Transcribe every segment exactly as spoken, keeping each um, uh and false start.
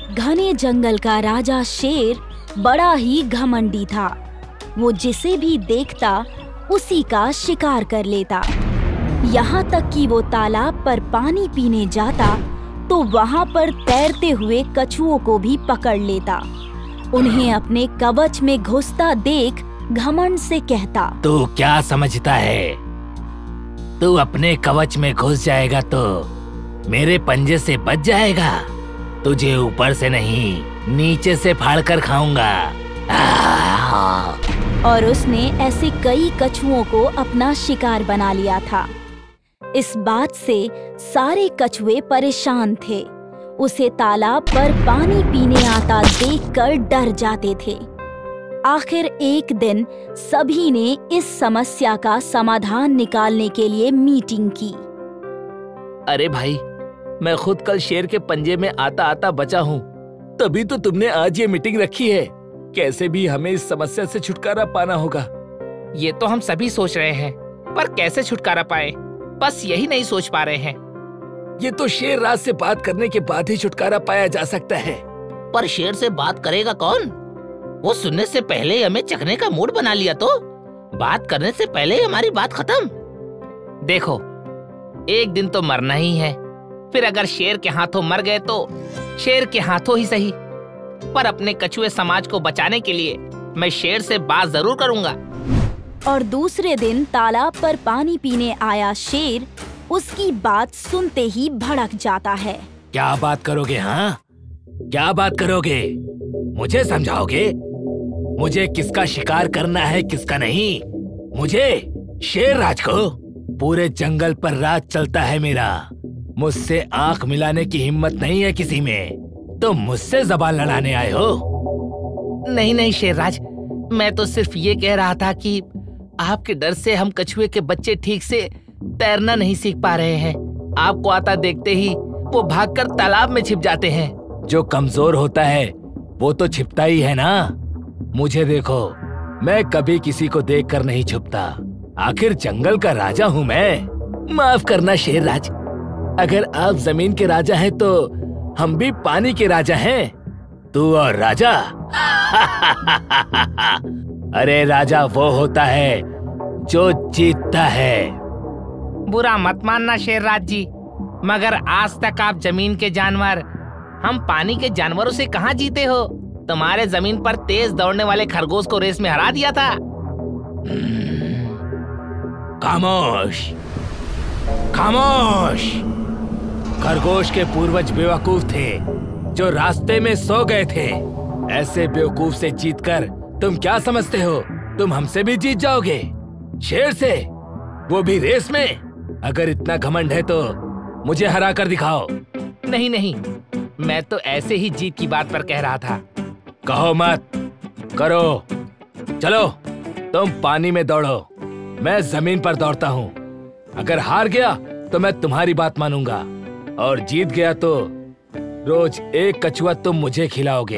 घने जंगल का राजा शेर बड़ा ही घमंडी था। वो जिसे भी देखता उसी का शिकार कर लेता। यहाँ तक कि वो तालाब पर पानी पीने जाता तो वहाँ पर तैरते हुए कछुओं को भी पकड़ लेता। उन्हें अपने कवच में घुसता देख घमंड से कहता, तू क्या समझता है? तू अपने कवच में घुस जाएगा तो मेरे पंजे से बच जाएगा? तुझे ऊपर से नहीं नीचे से फाड़ कर खाऊंगा। और उसने ऐसे कई कछुओं को अपना शिकार बना लिया था। इस बात से सारे कछुए परेशान थे। उसे तालाब पर पानी पीने आता देखकर डर जाते थे। आखिर एक दिन सभी ने इस समस्या का समाधान निकालने के लिए मीटिंग की। अरे भाई, मैं खुद कल शेर के पंजे में आता आता बचा हूँ, तभी तो तुमने आज ये मीटिंग रखी है। कैसे भी हमें इस समस्या से छुटकारा पाना होगा। ये तो हम सभी सोच रहे हैं, पर कैसे छुटकारा पाए, बस यही नहीं सोच पा रहे हैं। ये तो शेर राज से बात करने के बाद ही छुटकारा पाया जा सकता है। पर शेर से बात करेगा कौन? वो सुनने से पहले ही हमें चखने का मूड बना लिया तो बात करने से पहले ही हमारी बात खत्म। देखो, एक दिन तो मरना ही है, फिर अगर शेर के हाथों मर गए तो शेर के हाथों ही सही, पर अपने कछुए समाज को बचाने के लिए मैं शेर से बात जरूर करूंगा। और दूसरे दिन तालाब पर पानी पीने आया शेर उसकी बात सुनते ही भड़क जाता है। क्या बात करोगे? हाँ, क्या बात करोगे? मुझे समझाओगे? मुझे किसका शिकार करना है, किसका नहीं? मुझे, शेर राज को? पूरे जंगल पर राज चलता है मेरा। मुझसे आंख मिलाने की हिम्मत नहीं है किसी में, तो मुझसे ज़बान लड़ाने आए हो? नहीं नहीं शेरराज, मैं तो सिर्फ ये कह रहा था कि आपके डर से हम कछुए के बच्चे ठीक से तैरना नहीं सीख पा रहे हैं। आपको आता देखते ही वो भागकर तालाब में छिप जाते हैं। जो कमजोर होता है वो तो छिपता ही है ना। मुझे देखो, मैं कभी किसी को देखकर नहीं छुपता। आखिर जंगल का राजा हूँ मैं। माफ करना शेरराज, अगर आप जमीन के राजा हैं तो हम भी पानी के राजा हैं। तू और राजा? अरे राजा वो होता है जो जीतता है। बुरा मत मानना शेरराज जी, मगर आज तक आप जमीन के जानवर हम पानी के जानवरों से कहाँ जीते हो? तुम्हारे जमीन पर तेज दौड़ने वाले खरगोश को रेस में हरा दिया था। खामोश, खामोश। खरगोश के पूर्वज बेवकूफ थे जो रास्ते में सो गए थे। ऐसे बेवकूफ से जीतकर तुम क्या समझते हो? तुम हमसे भी जीत जाओगे, शेर से, वो भी रेस में? अगर इतना घमंड है तो मुझे हरा कर दिखाओ। नहीं नहीं, मैं तो ऐसे ही जीत की बात पर कह रहा था। कहो मत, करो। चलो तुम पानी में दौड़ो, मैं जमीन पर दौड़ता हूँ। अगर हार गया तो मैं तुम्हारी बात मानूंगा, और जीत गया तो रोज एक कछुआ तुम मुझे खिलाओगे।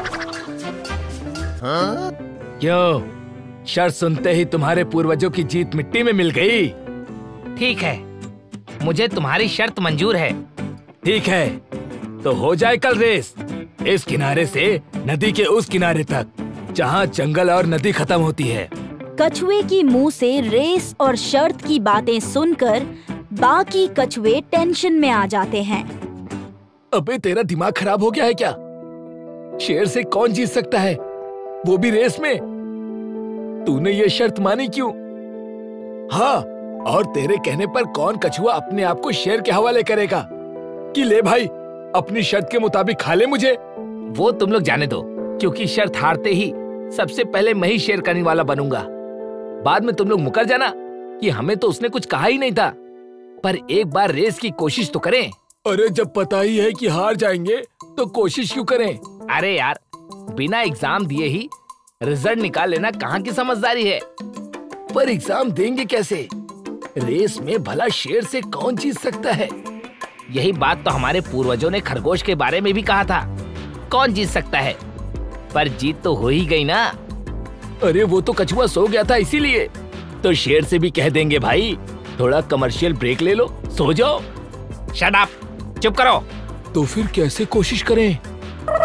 हाँ? क्यों, शर्त सुनते ही तुम्हारे पूर्वजों की जीत मिट्टी में मिल गई? ठीक है, मुझे तुम्हारी शर्त मंजूर है। ठीक है, तो हो जाए कल रेस, इस किनारे से नदी के उस किनारे तक, जहाँ जंगल और नदी खत्म होती है। कछुए की मुंह से रेस और शर्त की बातें सुनकर बाकी कछुए टेंशन में आ जाते हैं। अबे तेरा दिमाग खराब हो गया है क्या? शेर से कौन जीत सकता है, वो भी रेस में? तूने ये शर्त मानी क्यों? हाँ, और तेरे कहने पर कौन कछुआ अपने आप को शेर के हवाले करेगा कि ले भाई अपनी शर्त के मुताबिक खा ले मुझे? वो तुम लोग जाने दो, क्योंकि शर्त हारते ही सबसे पहले मैं ही शेर का निवाला बनूंगा। बाद में तुम लोग मुकर जाना कि हमें तो उसने कुछ कहा ही नहीं था। पर एक बार रेस की कोशिश तो करें। अरे जब पता ही है कि हार जाएंगे तो कोशिश क्यों करें? अरे यार, बिना एग्जाम दिए ही रिजल्ट निकाल लेना कहाँ की समझदारी है? पर एग्जाम देंगे कैसे? रेस में भला शेर से कौन जीत सकता है? यही बात तो हमारे पूर्वजों ने खरगोश के बारे में भी कहा था, कौन जीत सकता है? पर जीत तो हो ही गई ना। अरे वो तो कछुआ सो गया था इसीलिए। तो शेर से भी कह देंगे भाई थोड़ा कमर्शियल ब्रेक ले लो, सो जाओ। शट अप, चुप करो। तो फिर कैसे कोशिश करें?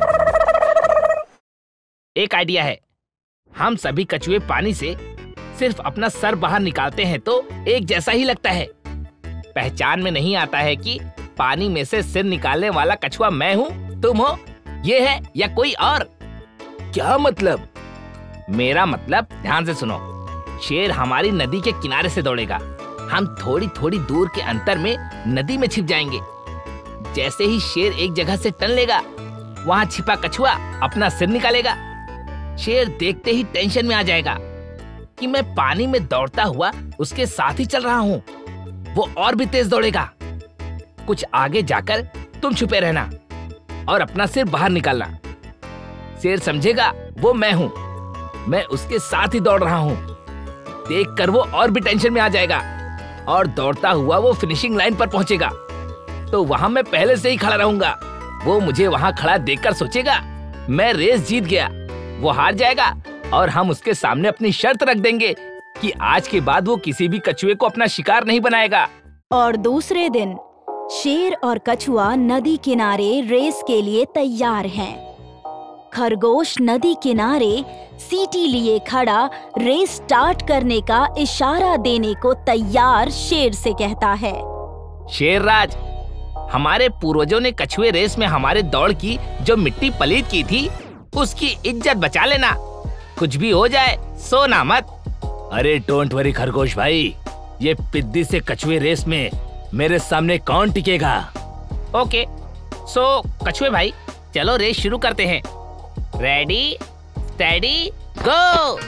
एक आइडिया है। हम सभी कछुए पानी से सिर्फ अपना सर बाहर निकालते हैं तो एक जैसा ही लगता है। पहचान में नहीं आता है कि पानी में से सिर निकालने वाला कछुआ मैं हूँ, तुम हो, ये है या कोई और। क्या मतलब? मेरा मतलब ध्यान से सुनो। शेर हमारी नदी के किनारे से दौड़ेगा। हम थोड़ी थोड़ी दूर के अंतर में नदी में छिप जाएंगे। जैसे ही शेर एक जगह से टन लेगा, वहाँ छिपा कछुआ अपना सिर निकालेगा। शेर देखते ही टेंशन में आ जाएगा कि मैं पानी में दौड़ता हुआ उसके साथ ही चल रहा हूँ। वो और भी तेज दौड़ेगा। कुछ आगे जाकर तुम छुपे रहना और अपना सिर बाहर निकालना। शेर समझेगा वो मैं हूँ, मैं उसके साथ ही दौड़ रहा हूँ। देखकर वो और भी टेंशन में आ जाएगा और दौड़ता हुआ वो फिनिशिंग लाइन पर पहुंचेगा। तो वहां मैं पहले से ही खड़ा रहूंगा। वो मुझे वहां खड़ा देखकर सोचेगा मैं रेस जीत गया। वो हार जाएगा और हम उसके सामने अपनी शर्त रख देंगे कि आज के बाद वो किसी भी कछुए को अपना शिकार नहीं बनाएगा। और दूसरे दिन शेर और कछुआ नदी किनारे रेस के लिए तैयार हैं। खरगोश नदी किनारे सीटी लिए खड़ा रेस स्टार्ट करने का इशारा देने को तैयार शेर से कहता है। शेरराज, हमारे पूर्वजों ने कछुए रेस में हमारे दौड़ की जो मिट्टी पलीत की थी, उसकी इज्जत बचा लेना। कुछ भी हो जाए सोना मत। अरे डोंट वरी खरगोश भाई, ये पिद्दी से कछुए रेस में मेरे सामने कौन टिकेगा। ओके, सो कछुए भाई चलो रेस शुरू करते हैं। Ready steady go.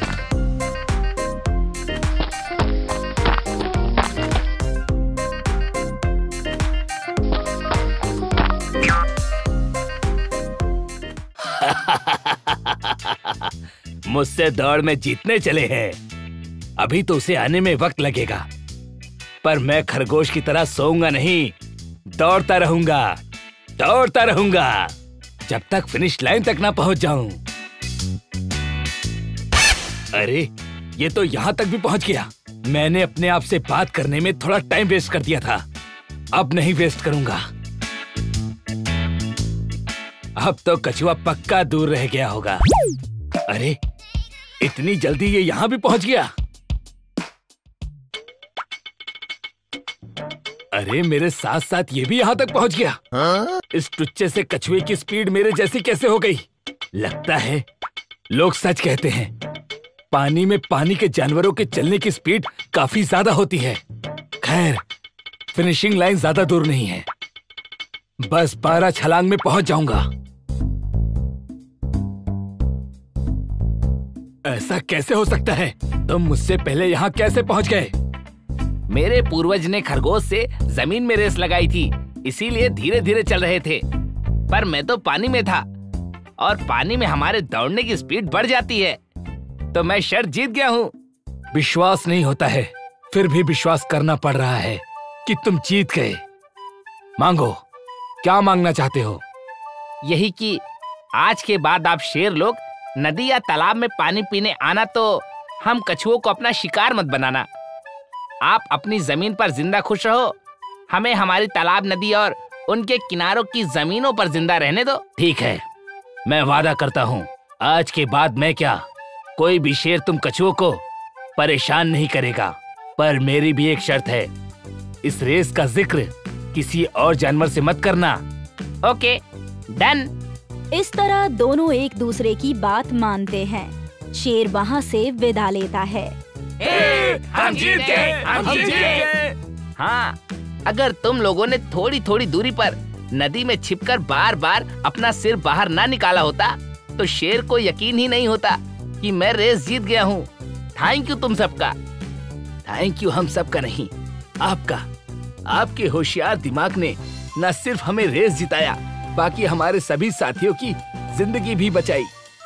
मुझसे दौड़ में जीतने चले हैं। अभी तो उसे आने में वक्त लगेगा, पर मैं खरगोश की तरह सोऊंगा नहीं, दौड़ता रहूंगा, दौड़ता रहूंगा जब तक फिनिश लाइन तक ना पहुंच जाऊं। अरे ये तो यहाँ तक भी पहुंच गया। मैंने अपने आप से बात करने में थोड़ा टाइम वेस्ट कर दिया था, अब नहीं वेस्ट करूंगा। अब तो कछुआ पक्का दूर रह गया होगा। अरे इतनी जल्दी ये यहाँ भी पहुंच गया। अरे मेरे साथ साथ ये भी यहाँ तक पहुंच गया। हा? इस टुच्चे से कछुए की स्पीड मेरे जैसी कैसे हो गई? लगता है लोग सच कहते हैं, पानी में पानी के जानवरों के चलने की स्पीड काफी ज्यादा होती है। खैर, फिनिशिंग लाइन ज्यादा दूर नहीं है, बस बारह छलांग में पहुंच जाऊंगा। ऐसा कैसे हो सकता है? तुम मुझसे पहले यहाँ कैसे पहुंच गए? मेरे पूर्वज ने खरगोश से जमीन में रेस लगाई थी, इसीलिए धीरे धीरे चल रहे थे। पर मैं तो पानी में था और पानी में हमारे दौड़ने की स्पीड बढ़ जाती है, तो मैं शर्त जीत गया हूँ। विश्वास नहीं होता है, फिर भी विश्वास करना पड़ रहा है कि तुम जीत गए। मांगो, क्या मांगना चाहते हो? यही कि आज के बाद आप शेर लोग नदी या तालाब में पानी पीने आना तो हम कछुओं को अपना शिकार मत बनाना। आप अपनी जमीन पर जिंदा खुश रहो, हमें हमारी तालाब, नदी और उनके किनारों की जमीनों पर जिंदा रहने दो। ठीक है, मैं वादा करता हूँ आज के बाद मैं क्या, कोई भी शेर तुम कछुओं को परेशान नहीं करेगा। पर मेरी भी एक शर्त है, इस रेस का जिक्र किसी और जानवर से मत करना। Okay, done. इस तरह दोनों एक दूसरे की बात मानते हैं। शेर वहाँ से विदा लेता है। ए, हम जीत गए, हम जीत गए। हाँ, अगर तुम लोगों ने थोड़ी थोड़ी दूरी पर नदी में छिपकर बार बार अपना सिर बाहर ना निकाला होता, तो शेर को यकीन ही नहीं होता कि मैं रेस जीत गया हूँ। थैंक यू तुम सबका। थैंक यू हम सबका नहीं, आपका। आपके होशियार दिमाग ने न सिर्फ हमें रेस जिताया, बाकी हमारे सभी साथियों की जिंदगी भी बचाई।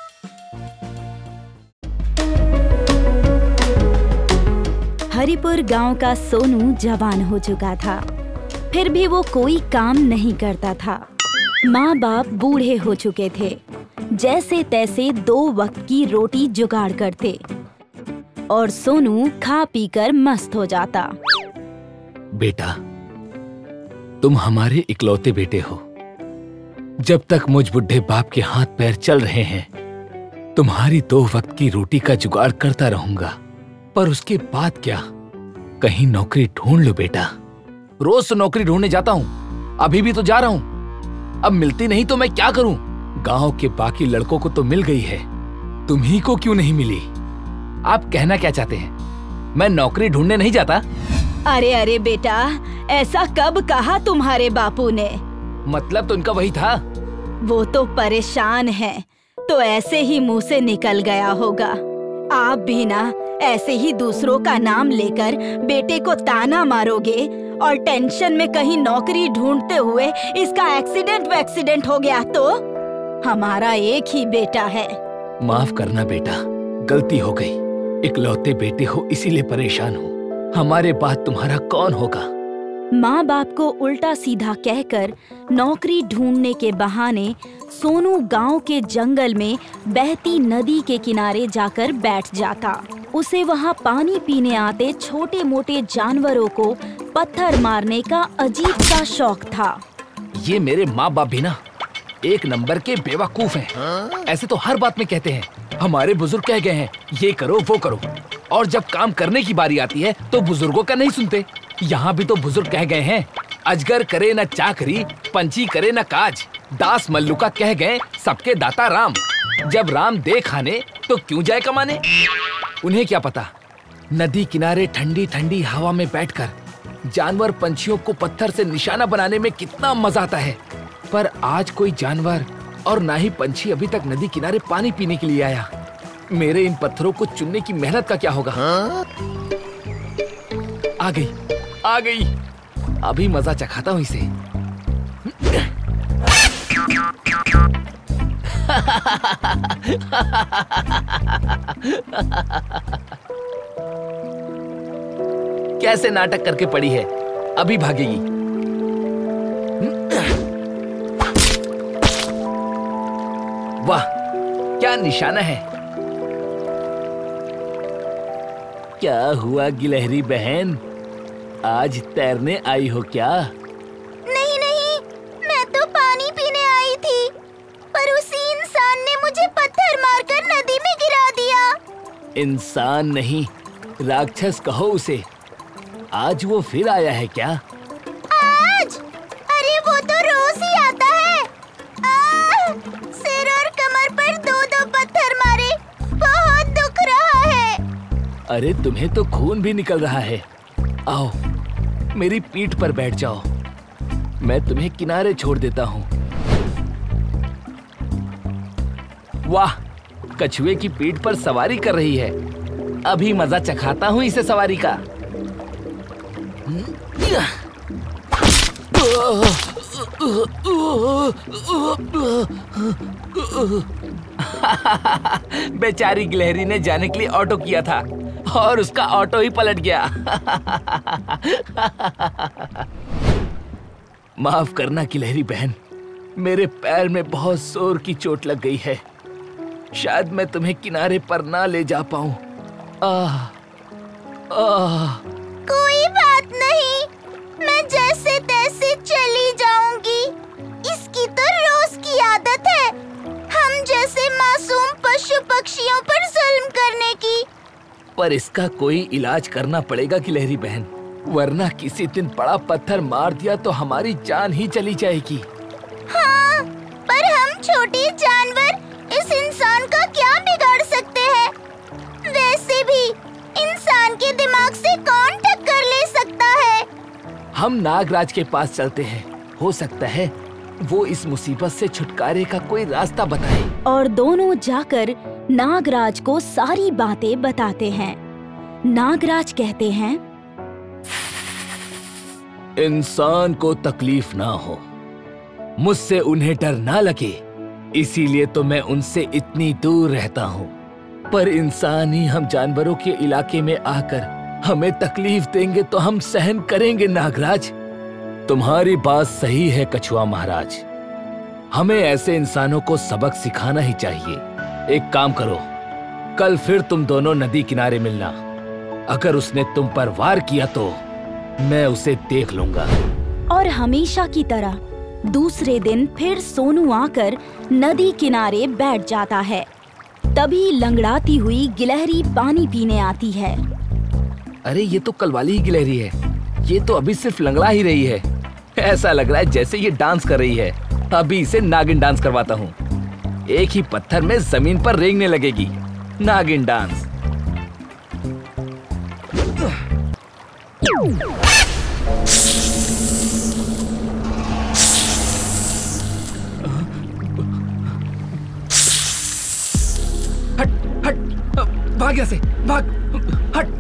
हरिपुर गांव का सोनू जवान हो चुका था, फिर भी वो कोई काम नहीं करता था। माँ बाप बूढ़े हो चुके थे, जैसे तैसे दो वक्त की रोटी जुगाड़ करते और सोनू खा पीकर मस्त हो जाता। बेटा, तुम हमारे इकलौते बेटे हो। जब तक मुझ बुढ़े बाप के हाथ पैर चल रहे हैं, तुम्हारी दो वक्त की रोटी का जुगाड़ करता रहूंगा, पर उसके बाद क्या? कहीं नौकरी ढूंढ लो बेटा। रोज तो नौकरी ढूंढने जाता हूँ, अभी भी तो जा रहा हूँ। अब मिलती नहीं तो मैं क्या करूँ? गांव के बाकी लड़कों को तो मिल गई है, तुम्ही को क्यों नहीं मिली? आप कहना क्या चाहते हैं? मैं नौकरी ढूंढने नहीं जाता? अरे अरे बेटा, ऐसा कब कहा तुम्हारे बापू ने? मतलब तो इनका वही था। वो तो परेशान है, तो ऐसे ही मुंह से निकल गया होगा। आप भी ना ऐसे ही दूसरों का नाम लेकर बेटे को ताना मारोगे और टेंशन में कहीं नौकरी ढूंढते हुए इसका एक्सीडेंट वैक्सीडेंट हो गया तो? हमारा एक ही बेटा है। माफ करना बेटा, गलती हो गई। इकलौते बेटे हो इसीलिए परेशान हो। हमारे बाद तुम्हारा कौन होगा? माँ बाप को उल्टा सीधा कहकर नौकरी ढूंढने के बहाने सोनू गांव के जंगल में बहती नदी के किनारे जाकर बैठ जाता। उसे वहाँ पानी पीने आते छोटे मोटे जानवरों को पत्थर मारने का अजीब सा शौक था। ये मेरे माँ बाप भी ना एक नंबर के बेवकूफ हैं। ऐसे तो हर बात में कहते हैं, हमारे बुजुर्ग कह गए हैं ये करो वो करो, और जब काम करने की बारी आती है तो बुजुर्गों का नहीं सुनते। यहाँ भी तो बुजुर्ग कह गए हैं, अजगर करे न चाकरी, पंछी करे न काज, दास मल्लुका कह गए सबके दाता राम। जब राम दे खाने तो क्यों जाए कमाने? उन्हें क्या पता, नदी किनारे ठंडी ठंडी हवा में बैठकर जानवर पंछियों को पत्थर से निशाना बनाने में कितना मजा आता है। पर आज कोई जानवर और ना ही पंछी अभी तक नदी किनारे पानी पीने के लिए आया। मेरे इन पत्थरों को चुनने की मेहनत का क्या होगा? हाँ? आ गई, आ गई। अभी मजा चखाता हूँ इसे। कैसे नाटक करके पड़ी है, अभी भागेगी। वाह, क्या निशाना है। क्या हुआ गिलहरी बहन, आज तैरने आई हो क्या? नहीं नहीं, मैं तो पानी पीने आई थी, पर उसी इंसान ने मुझे पत्थर मारकर नदी में गिरा दिया। इंसान नहीं, राक्षस कहो उसे। आज वो फिर आया है क्या? आज? अरे वो तो रोज ही आता है। आह, सिर और कमर पर दो दो पत्थर मारे, बहुत दुख रहा है। अरे तुम्हें तो खून भी निकल रहा है। आओ मेरी पीठ पर बैठ जाओ, मैं तुम्हें किनारे छोड़ देता हूँ। वाह, कछुए की पीठ पर सवारी कर रही है। अभी मजा चखाता हूँ इसे सवारी का। बेचारी गिलहरी ने जाने के लिए ऑटो किया था और उसका ऑटो ही पलट गया। माफ करना गिलहरी बहन, मेरे पैर में बहुत जोर की चोट लग गई है। शायद मैं तुम्हें किनारे पर ना ले जा पाऊं। आह, आह। कोई बात नहीं, मैं जैसे तैसे चली जाऊंगी। इसकी तो रोज की आदत है, हम जैसे मासूम पशु पक्षियों पर जुल्म करने की। पर इसका कोई इलाज करना पड़ेगा गिलहरी बहन, वरना किसी दिन बड़ा पत्थर मार दिया तो हमारी जान ही चली जाएगी। हाँ, पर हम छोटे जानवर इस इंसान का क्या बिगाड़ सकते हैं? वैसे भी इंसान के दिमाग से कौन टक्कर ले सकता है? हम नागराज के पास चलते हैं, हो सकता है वो इस मुसीबत से छुटकारे का कोई रास्ता बताए। और दोनों जाकर नागराज को सारी बातें बताते हैं। नागराज कहते हैं, इंसान को तकलीफ ना हो, मुझसे उन्हें डर ना लगे, इसीलिए तो मैं उनसे इतनी दूर रहता हूँ। पर इंसान ही हम जानवरों के इलाके में आकर हमें तकलीफ देंगे तो हम सहन करेंगे नागराज। तुम्हारी बात सही है कछुआ महाराज, हमें ऐसे इंसानों को सबक सिखाना ही चाहिए। एक काम करो, कल फिर तुम दोनों नदी किनारे मिलना। अगर उसने तुम पर वार किया तो मैं उसे देख लूंगा। और हमेशा की तरह दूसरे दिन फिर सोनू आकर नदी किनारे बैठ जाता है। तभी लंगड़ाती हुई गिलहरी पानी पीने आती है। अरे ये तो कल वाली ही गिलहरी है, ये तो अभी सिर्फ लंगड़ा ही रही है। ऐसा लग रहा है जैसे ये डांस कर रही है। अभी इसे नागिन डांस करवाता हूँ। एक ही पत्थर में जमीन पर रेंगने लगेगी। नागिन डांस। हट हट, भाग यहाँ से, भाग, हट।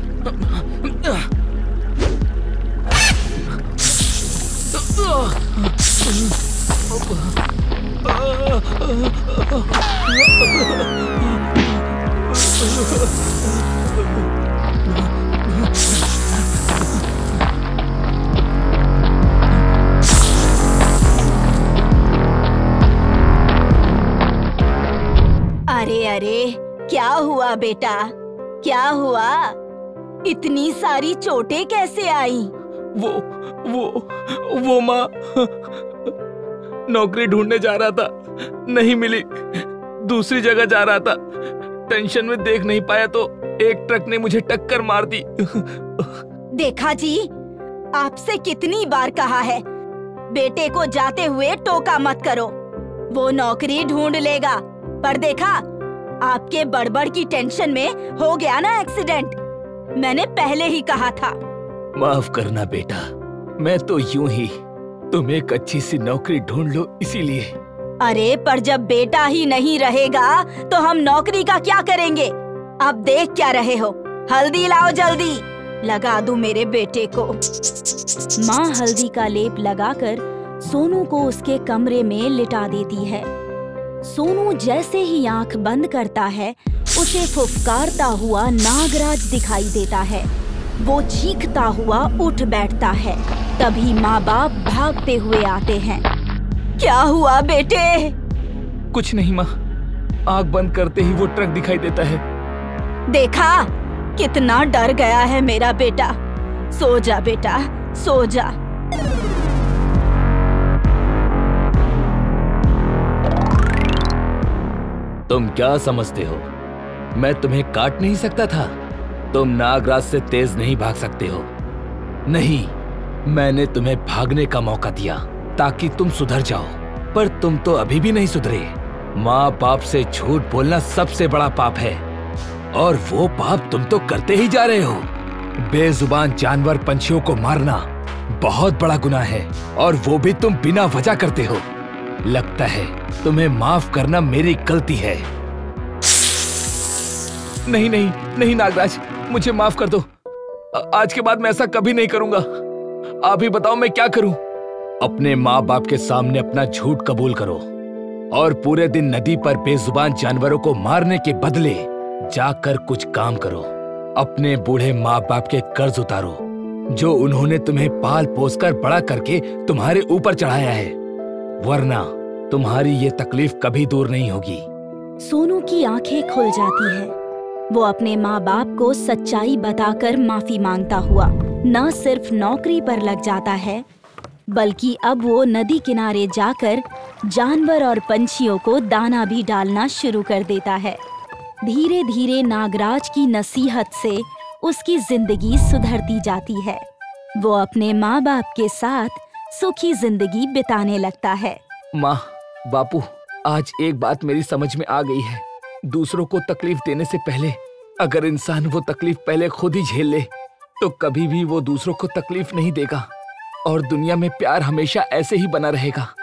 अरे अरे, क्या हुआ बेटा, क्या हुआ? इतनी सारी चोटें कैसे आई? वो वो वो माँ, नौकरी ढूंढने जा रहा था, नहीं मिली। दूसरी जगह जा रहा था, टेंशन में देख नहीं पाया तो एक ट्रक ने मुझे टक्कर मार दी। देखा जी, आपसे कितनी बार कहा है, बेटे को जाते हुए टोका मत करो। वो नौकरी ढूंढ लेगा। पर देखा, आपके बड़बड़ की टेंशन में हो गया ना एक्सीडेंट। मैंने पहले ही कहा था। माफ करना बेटा, मैं तो यूं ही तुम एक अच्छी सी नौकरी ढूंढ लो इसीलिए। अरे पर जब बेटा ही नहीं रहेगा तो हम नौकरी का क्या करेंगे? अब देख क्या रहे हो? हल्दी लाओ जल्दी, लगा दूं मेरे बेटे को। माँ हल्दी का लेप लगाकर सोनू को उसके कमरे में लिटा देती है। सोनू जैसे ही आंख बंद करता है, उसे फुफकारता हुआ नागराज दिखाई देता है। वो चीखता हुआ उठ बैठता है। तभी माँ बाप भागते हुए आते हैं। क्या हुआ बेटे? कुछ नहीं माँ, आंख बंद करते ही वो ट्रक दिखाई देता है। देखा, कितना डर गया है मेरा बेटा। सो जा बेटा, सो जा। तुम क्या समझते हो, मैं तुम्हें काट नहीं सकता था? तुम नागराज से तेज नहीं भाग सकते हो। नहीं, मैंने तुम्हें भागने का मौका दिया ताकि तुम सुधर जाओ, पर तुम तो अभी भी नहीं सुधरे। माँ बाप से झूठ बोलना सबसे बड़ा पाप है, और वो पाप तुम तो करते ही जा रहे हो। बेजुबान जानवर पंछियों को मारना बहुत बड़ा गुनाह है, और वो भी तुम बिना वजह करते हो। लगता है तुम्हें माफ करना मेरी गलती है। नहीं नहीं नहीं नागराज, मुझे माफ कर दो। आज के बाद मैं ऐसा कभी नहीं करूंगा। आप ही बताओ मैं क्या करूं? अपने माँ बाप के सामने अपना झूठ कबूल करो और पूरे दिन नदी पर बेजुबान जानवरों को मारने के बदले जाकर कुछ काम करो। अपने बूढ़े माँ बाप के कर्ज उतारो जो उन्होंने तुम्हें पाल पोस कर बड़ा करके तुम्हारे ऊपर चढ़ाया है, वरना तुम्हारी ये तकलीफ कभी दूर नहीं होगी। सोनू की आंखें खुल जाती है। वो अपने माँ बाप को सच्चाई बताकर माफी मांगता हुआ न सिर्फ नौकरी पर लग जाता है, बल्कि अब वो नदी किनारे जाकर जानवर और पंछियों को दाना भी डालना शुरू कर देता है। धीरे धीरे नागराज की नसीहत से उसकी जिंदगी सुधरती जाती है। वो अपने माँ बाप के साथ सुखी जिंदगी बिताने लगता है। माँ, बापू, आज एक बात मेरी समझ में आ गई है। दूसरों को तकलीफ देने से पहले अगर इंसान वो तकलीफ पहले खुद ही झेल ले तो कभी भी वो दूसरों को तकलीफ नहीं देगा, और दुनिया में प्यार हमेशा ऐसे ही बना रहेगा।